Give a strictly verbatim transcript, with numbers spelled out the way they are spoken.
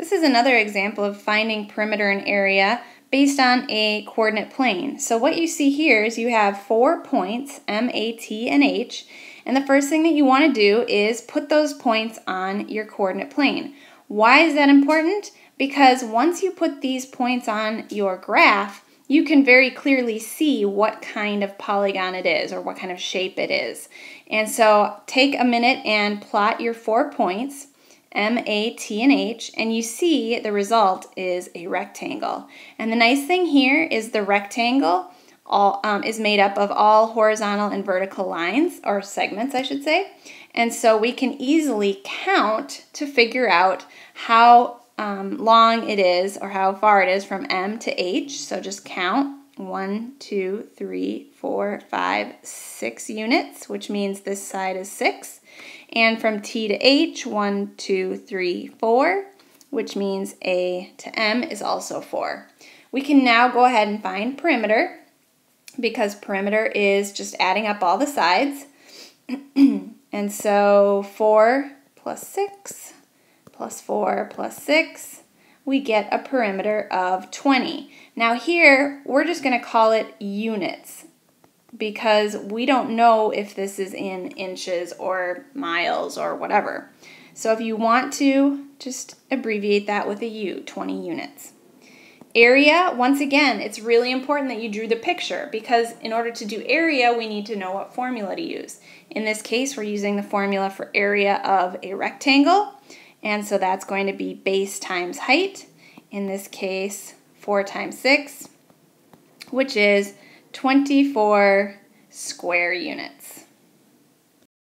This is another example of finding perimeter and area based on a coordinate plane. So what you see here is you have four points, M, A, T, and H, and the first thing that you want to do is put those points on your coordinate plane. Why is that important? Because once you put these points on your graph, you can very clearly see what kind of polygon it is or what kind of shape it is. And so take a minute and plot your four points, M, A, T, and H, and you see the result is a rectangle. And the nice thing here is the rectangle all um, is made up of all horizontal and vertical lines, or segments I should say. And so we can easily count to figure out how Um, long it is, or how far it is from M to H. So just count one, two, three, four, five, six units, which means this side is six. And from T to H, one, two, three, four, which means A to M is also four. We can now go ahead and find perimeter, because perimeter is just adding up all the sides. And so four plus six plus four plus six, we get a perimeter of twenty. Now here, we're just going to call it units because we don't know if this is in inches or miles or whatever. So if you want to, just abbreviate that with a U, twenty units. Area, once again, it's really important that you drew the picture because in order to do area, we need to know what formula to use. In this case, we're using the formula for area of a rectangle. And so that's going to be base times height, in this case four times six, which is twenty-four square units.